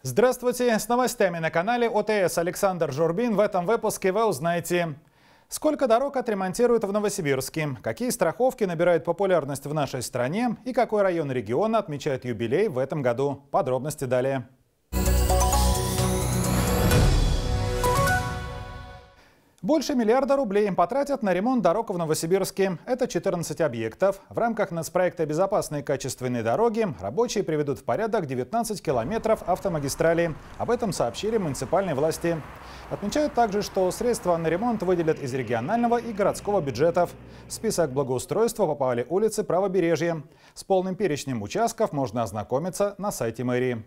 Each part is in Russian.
Здравствуйте! С новостями на канале ОТС Александр Журбин. В этом выпуске вы узнаете, сколько дорог отремонтируют в Новосибирске, какие страховки набирают популярность в нашей стране и какой район региона отмечает юбилей в этом году. Подробности далее. Больше миллиарда рублей потратят на ремонт дорог в Новосибирске. Это 14 объектов. В рамках нацпроекта «Безопасные и качественные дороги» рабочие приведут в порядок 19 километров автомагистрали. Об этом сообщили муниципальные власти. Отмечают также, что средства на ремонт выделят из регионального и городского бюджетов. В список благоустройства попали улицы правобережья. С полным перечнем участков можно ознакомиться на сайте мэрии.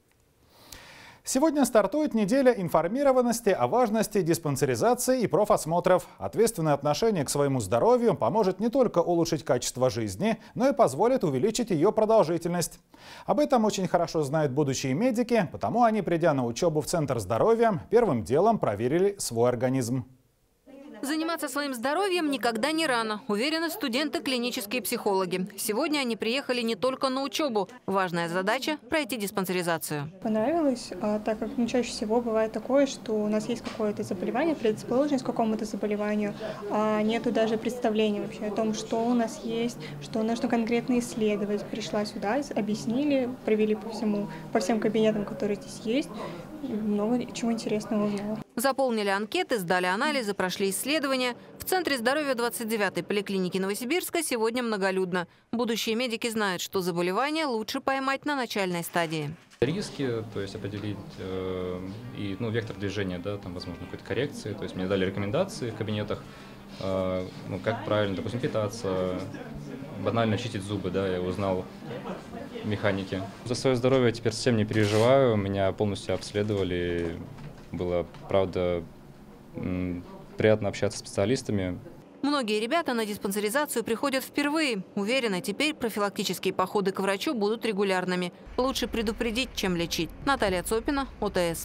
Сегодня стартует неделя информированности о важности диспансеризации и профосмотров. Ответственное отношение к своему здоровью поможет не только улучшить качество жизни, но и позволит увеличить ее продолжительность. Об этом очень хорошо знают будущие медики, потому они, придя на учебу в Центр здоровья, первым делом проверили свой организм. Заниматься своим здоровьем никогда не рано, уверены студенты-клинические психологи. Сегодня они приехали не только на учебу. Важная задача – пройти диспансеризацию. Понравилось, так как чаще всего бывает такое, что у нас есть какое-то заболевание, предрасположенность к какому-то заболеванию, а нету даже представления вообще о том, что у нас есть, что нужно конкретно исследовать. Пришла сюда, объяснили, провели по всем кабинетам, которые здесь есть. Много чего интересного узнала. Заполнили анкеты, сдали анализы, прошли исследования. В Центре здоровья 29-й поликлиники Новосибирска сегодня многолюдно. Будущие медики знают, что заболевание лучше поймать на начальной стадии. Риски, то есть определить и вектор движения, там, возможно, какой-то коррекции. То есть мне дали рекомендации в кабинетах, как правильно, допустим, питаться, банально чистить зубы, я узнал механики. За свое здоровье я теперь совсем не переживаю, меня полностью обследовали, было, правда, приятно общаться с специалистами. Многие ребята на диспансеризацию приходят впервые. Уверены, теперь профилактические походы к врачу будут регулярными. Лучше предупредить, чем лечить. Наталья Цопина, ОТС.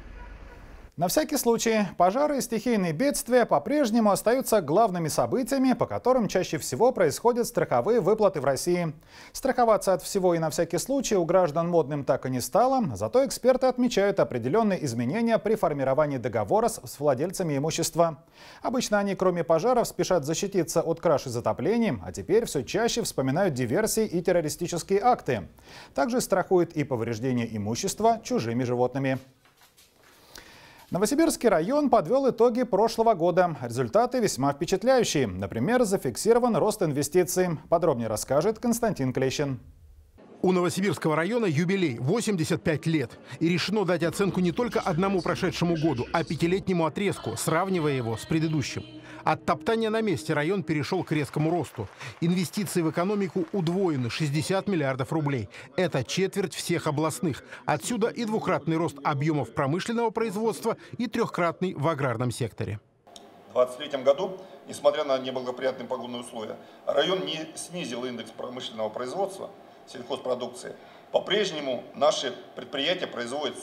На всякий случай, пожары и стихийные бедствия по-прежнему остаются главными событиями, по которым чаще всего происходят страховые выплаты в России. Страховаться от всего и на всякий случай у граждан модным так и не стало, зато эксперты отмечают определенные изменения при формировании договора с владельцами имущества. Обычно они, кроме пожаров, спешат защититься от краж и затоплений, а теперь все чаще вспоминают диверсии и террористические акты. Также страхуют и повреждение имущества чужими животными. Новосибирский район подвел итоги прошлого года. Результаты весьма впечатляющие. Например, зафиксирован рост инвестиций. Подробнее расскажет Константин Клещин. У Новосибирского района юбилей – 85 лет. И решено дать оценку не только одному прошедшему году, а пятилетнему отрезку, сравнивая его с предыдущим. От топтания на месте район перешел к резкому росту. Инвестиции в экономику удвоены – 60 миллиардов рублей. Это четверть всех областных. Отсюда и двукратный рост объемов промышленного производства и трехкратный в аграрном секторе. В 2023 году, несмотря на неблагоприятные погодные условия, район не снизил индекс промышленного производства сельхозпродукции. По-прежнему наши предприятия производят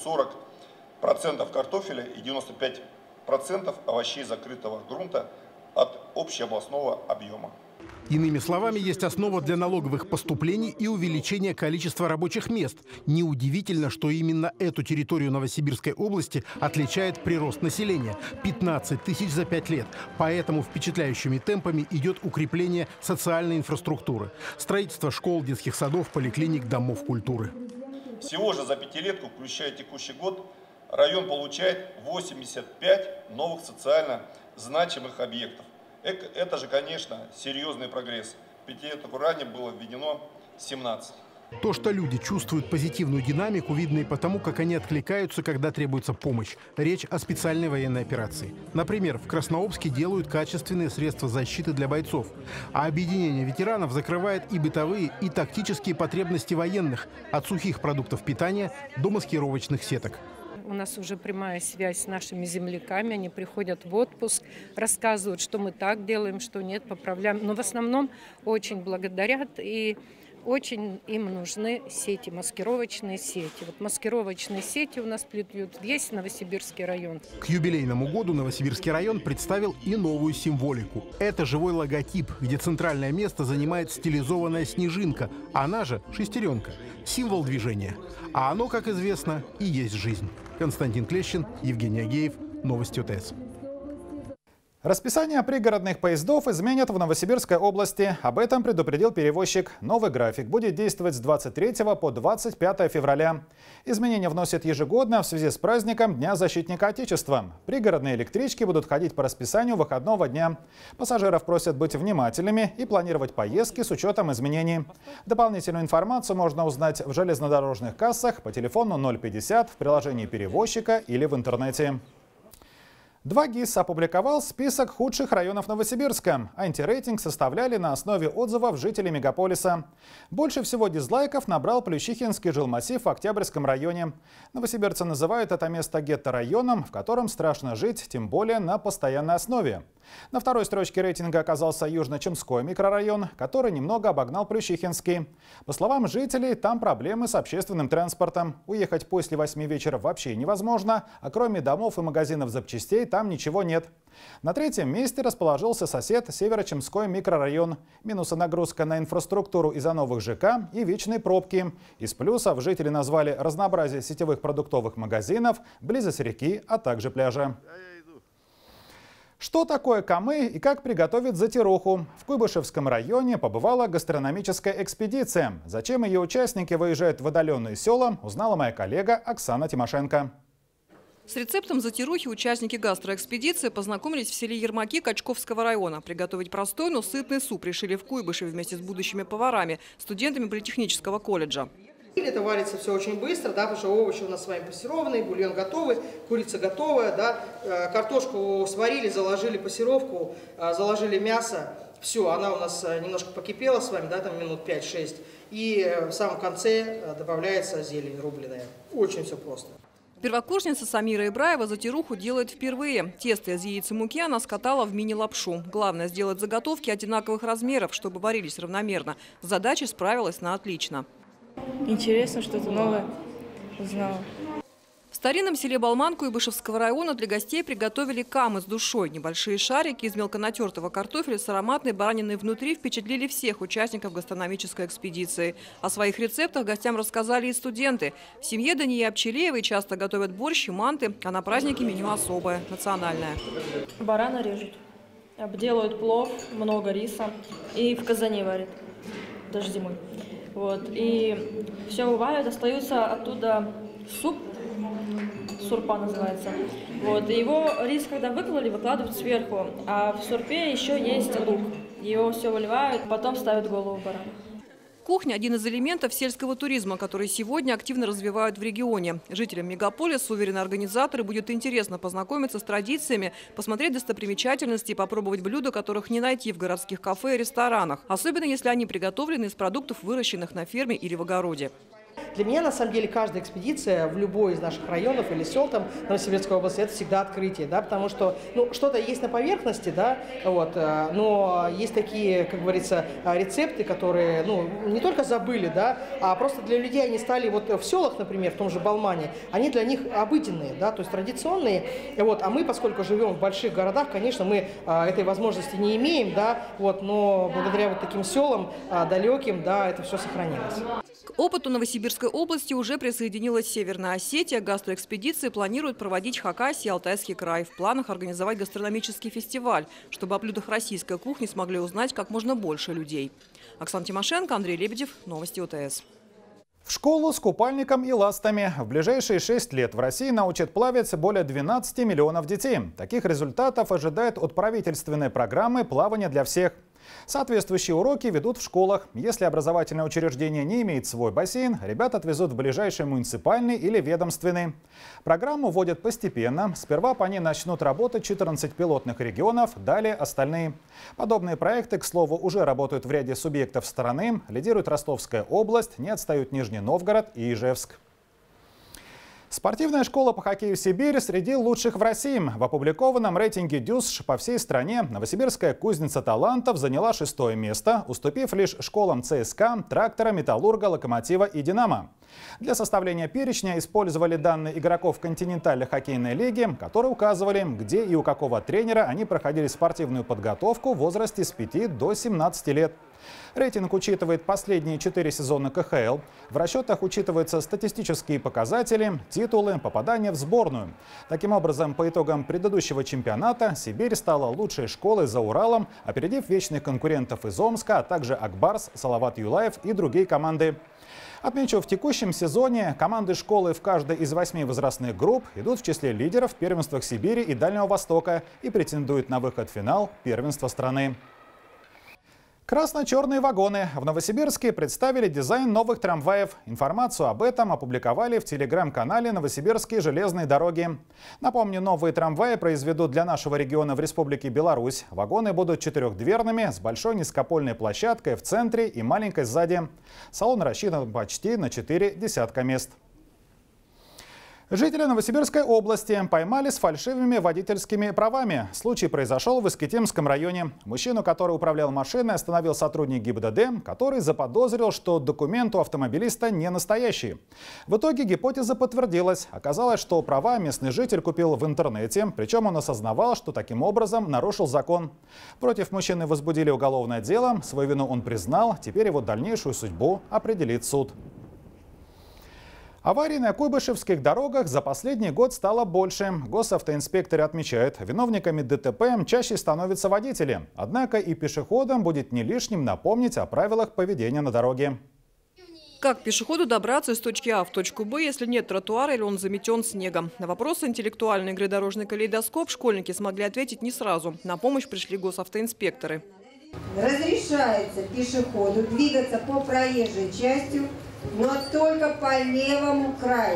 40% картофеля и 95% овощей закрытого грунта от общеобластного объема. Иными словами, есть основа для налоговых поступлений и увеличения количества рабочих мест. Неудивительно, что именно эту территорию Новосибирской области отличает прирост населения – 15 тысяч за 5 лет. Поэтому впечатляющими темпами идет укрепление социальной инфраструктуры. Строительство школ, детских садов, поликлиник, домов культуры. Всего же за пятилетку, включая текущий год, район получает 85 новых социально значимых объектов. Это же, конечно, серьезный прогресс. В пятилетку ранее было введено 17. То, что люди чувствуют позитивную динамику, видно и потому, как они откликаются, когда требуется помощь. Речь о специальной военной операции. Например, в Краснообске делают качественные средства защиты для бойцов. А объединение ветеранов закрывает и бытовые, и тактические потребности военных. От сухих продуктов питания до маскировочных сеток. У нас уже прямая связь с нашими земляками. Они приходят в отпуск, рассказывают, что мы так делаем, что нет, поправляем. Но в основном очень благодарят и Очень им нужны сети, маскировочные сети. Вот маскировочные сети у нас плетут весь Новосибирский район. К юбилейному году Новосибирский район представил и новую символику. Это живой логотип, где центральное место занимает стилизованная снежинка, она же шестеренка, символ движения. А оно, как известно, и есть жизнь. Константин Клещин, Евгений Агеев, Новости ОТС. Расписание пригородных поездов изменят в Новосибирской области. Об этом предупредил перевозчик. Новый график будет действовать с 23 по 25 февраля. Изменения вносят ежегодно в связи с праздником Дня защитника Отечества. Пригородные электрички будут ходить по расписанию выходного дня. Пассажиров просят быть внимательными и планировать поездки с учетом изменений. Дополнительную информацию можно узнать в железнодорожных кассах по телефону 050, в приложении перевозчика или в интернете. 2GIS опубликовал список худших районов Новосибирска. Антирейтинг составляли на основе отзывов жителей мегаполиса. Больше всего дизлайков набрал Плющихинский жилмассив в Октябрьском районе. Новосибирцы называют это место гетто-районом, в котором страшно жить, тем более на постоянной основе. На второй строчке рейтинга оказался Южно-Чемской микрорайон, который немного обогнал Плющихинский. По словам жителей, там проблемы с общественным транспортом. Уехать после 8 вечера вообще невозможно, а кроме домов и магазинов запчастей там ничего нет. На третьем месте расположился сосед Северо-Чемской микрорайон. Минусы нагрузка на инфраструктуру из-за новых ЖК и вечные пробки. Из плюсов жители назвали разнообразие сетевых продуктовых магазинов, близость реки, а также пляжа. Что такое камы и как приготовить затируху? В Куйбышевском районе побывала гастрономическая экспедиция. Зачем ее участники выезжают в отдаленные села, узнала моя коллега Оксана Тимошенко. С рецептом затирухи участники гастроэкспедиции познакомились в селе Ермаки Качковского района. Приготовить простой, но сытный суп решили в Куйбышеве вместе с будущими поварами, студентами политехнического колледжа. Это варится все очень быстро, да, потому что овощи у нас с вами пассерованные, бульон готовый, курица готовая, да, картошку сварили, заложили пассеровку, заложили мясо. Все, она у нас немножко покипела с вами, да, там минут 5-6. И в самом конце добавляется зелень рубленая. Очень все просто. Первокурсница Самира Ибраева затируху делает впервые. Тесто из яиц и муки она скатала в мини-лапшу. Главное – сделать заготовки одинаковых размеров, чтобы варились равномерно. С задачей справилась на отлично. Интересно, что-то новое узнала. В старинном селе Балман Куйбышевского района для гостей приготовили камы с душой. Небольшие шарики из мелконатертого картофеля с ароматной бараниной внутри впечатлили всех участников гастрономической экспедиции. О своих рецептах гостям рассказали и студенты. В семье Дании Апчелеевой часто готовят борщ и манты, а на празднике меню особое, национальное. Барана режут, обделают плов, много риса и в казане варят, даже зимой. Вот. И все вываривают, остаются оттуда суп, сурпа называется. Вот. И его рис, когда выклали, выкладывают сверху, а в сурпе еще есть лук. Его все выливают, потом ставят голову барана. Кухня – один из элементов сельского туризма, который сегодня активно развивают в регионе. Жителям мегаполиса, уверены организаторы, будет интересно познакомиться с традициями, посмотреть достопримечательности и попробовать блюда, которых не найти в городских кафе и ресторанах. Особенно, если они приготовлены из продуктов, выращенных на ферме или в огороде. Для меня, на самом деле, каждая экспедиция в любой из наших районов или сел там Новосибирской области – это всегда открытие, да, потому что, ну, что-то есть на поверхности, да, вот, но есть такие, как говорится, рецепты, которые, ну, не только забыли, да, а просто для людей они стали вот в селах, например, в том же Балмане, они для них обыденные, да, то есть традиционные, вот, а мы, поскольку живем в больших городах, конечно, мы этой возможности не имеем, да, вот, но благодаря вот таким селам далеким, да, это все сохранилось. К опыту Новосибирской области уже присоединилась Северная Осетия. Гастроэкспедиции планируют проводить Хакасия и Алтайский край. В планах организовать гастрономический фестиваль, чтобы о блюдах российской кухни смогли узнать как можно больше людей. Оксана Тимошенко, Андрей Лебедев. Новости ОТС. В школу с купальником и ластами. В ближайшие 6 лет в России научат плавать более 12 миллионов детей. Таких результатов ожидают от правительственной программы «Плавание для всех». Соответствующие уроки ведут в школах. Если образовательное учреждение не имеет свой бассейн, ребят отвезут в ближайший муниципальный или ведомственный. Программу вводят постепенно. Сперва по ней начнут работать 14 пилотных регионов, далее остальные. Подобные проекты, к слову, уже работают в ряде субъектов страны. Лидирует Ростовская область, не отстают Нижний Новгород и Ижевск. С Спортивная школа по хоккею «Сибирь» среди лучших в России. В опубликованном рейтинге ДЮСШ по всей стране Новосибирская кузница талантов заняла 6-е место, уступив лишь школам ЦСКА, Трактора, Металлурга, Локомотива и Динамо. Для составления перечня использовали данные игроков континентальной хоккейной лиги, которые указывали, где и у какого тренера они проходили спортивную подготовку в возрасте с 5 до 17 лет. Рейтинг учитывает последние 4 сезона КХЛ. В расчетах учитываются статистические показатели, титулы, попадания в сборную. Таким образом, по итогам предыдущего чемпионата Сибирь стала лучшей школой за Уралом, опередив вечных конкурентов из Омска, а также Акбарс, Салават Юлаев и другие команды. Отмечу, в текущем сезоне команды школы в каждой из 8 возрастных групп идут в числе лидеров в первенствах Сибири и Дальнего Востока и претендуют на выход в финал первенства страны. Красно-черные вагоны. В Новосибирске представили дизайн новых трамваев. Информацию об этом опубликовали в телеграм-канале «Новосибирские железные дороги». Напомню, новые трамваи произведут для нашего региона в Республике Беларусь. Вагоны будут 4-дверными, с большой низкопольной площадкой в центре и маленькой сзади. Салон рассчитан почти на 4 десятка мест. Жители Новосибирской области поймали с фальшивыми водительскими правами. Случай произошел в Искитимском районе. Мужчину, который управлял машиной, остановил сотрудник ГИБДД, который заподозрил, что документ у автомобилиста не настоящий. В итоге гипотеза подтвердилась. Оказалось, что права местный житель купил в интернете, причем он осознавал, что таким образом нарушил закон. Против мужчины возбудили уголовное дело, свою вину он признал, теперь его дальнейшую судьбу определит суд. Аварий на куйбышевских дорогах за последний год стало больше. Госавтоинспекторы отмечают, виновниками ДТП чаще становятся водители. Однако и пешеходам будет не лишним напомнить о правилах поведения на дороге. Как пешеходу добраться из точки А в точку Б, если нет тротуара или он заметен снегом? На вопросы интеллектуальной игры «Дорожный калейдоскоп» школьники смогли ответить не сразу. На помощь пришли госавтоинспекторы. Разрешается пешеходу двигаться по проезжей части, но только по левому краю.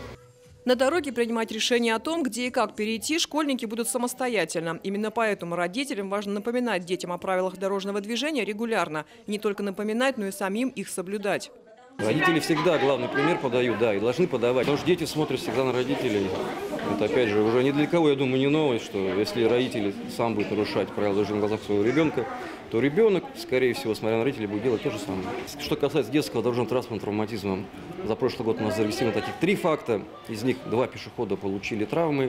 На дороге принимать решение о том, где и как перейти, школьники будут самостоятельно. Именно поэтому родителям важно напоминать детям о правилах дорожного движения регулярно. И не только напоминать, но и самим их соблюдать. Родители всегда главный пример подают, да, и должны подавать. Потому что дети смотрят всегда на родителей. Это, опять же, уже ни для кого, я думаю, не новость, что если родитель сам будет нарушать правила дорожного движения в глазах своего ребенка, то ребенок, скорее всего, смотря на родителей, будет делать то же самое. Что касается детского дорожного транспортного травматизма, за прошлый год у нас зарегистрировано таких 3 факта. Из них 2 пешехода получили травмы,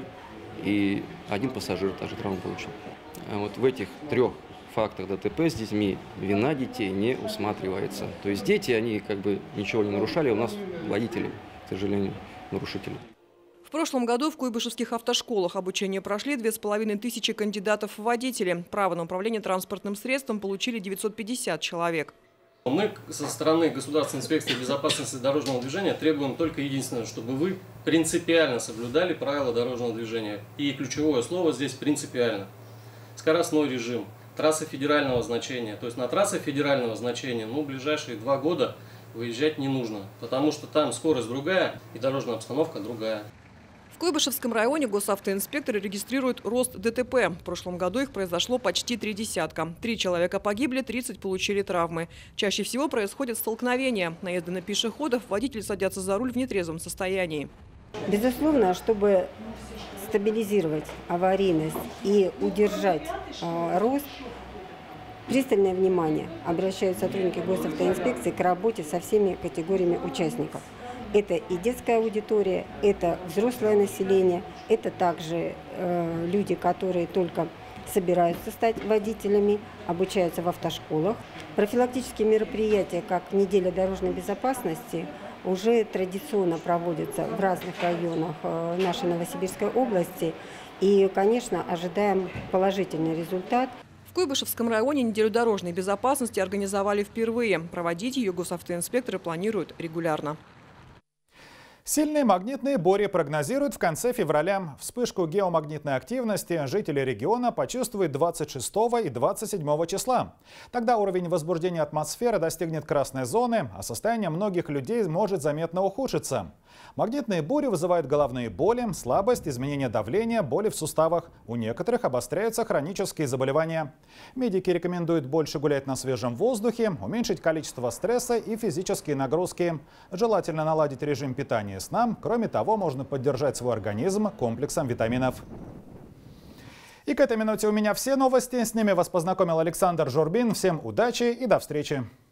и 1 пассажир также травму получил. А вот в этих 3 фактах ДТП с детьми вина детей не усматривается. То есть дети, они как бы ничего не нарушали, у нас водители, к сожалению, нарушители. В прошлом году в куйбышевских автошколах обучение прошли 2500 кандидатов в водители. Право на управление транспортным средством получили 950 человек. Мы со стороны Государственной инспекции безопасности дорожного движения требуем только единственное, чтобы вы принципиально соблюдали правила дорожного движения. И ключевое слово здесь принципиально. Скоростной режим, трассы федерального значения. То есть на трассы федерального значения в ближайшие 2 года выезжать не нужно, потому что там скорость другая и дорожная обстановка другая. В Куйбышевском районе госавтоинспекторы регистрируют рост ДТП. В прошлом году их произошло почти 3 десятка. 3 человека погибли, 30 получили травмы. Чаще всего происходят столкновения. Наезды на пешеходов, водители садятся за руль в нетрезвом состоянии. Безусловно, чтобы стабилизировать аварийность и удержать рост, пристальное внимание обращают сотрудники госавтоинспекции к работе со всеми категориями участников. Это и детская аудитория, это взрослое население, это также люди, которые только собираются стать водителями, обучаются в автошколах. Профилактические мероприятия, как неделя дорожной безопасности, уже традиционно проводятся в разных районах нашей Новосибирской области. И, конечно, ожидаем положительный результат. В Куйбышевском районе неделю дорожной безопасности организовали впервые. Проводить ее госавтоинспекторы планируют регулярно. Сильные магнитные бури прогнозируют в конце февраля. Вспышку геомагнитной активности жители региона почувствуют 26 и 27 числа. Тогда уровень возбуждения атмосферы достигнет красной зоны, а состояние многих людей может заметно ухудшиться. Магнитные бури вызывают головные боли, слабость, изменение давления, боли в суставах. У некоторых обостряются хронические заболевания. Медики рекомендуют больше гулять на свежем воздухе, уменьшить количество стресса и физические нагрузки. Желательно наладить режим питания питания сна. Кроме того, можно поддержать свой организм комплексом витаминов. И к этой минуте у меня все новости. С ними вас познакомил Александр Журбин. Всем удачи и до встречи.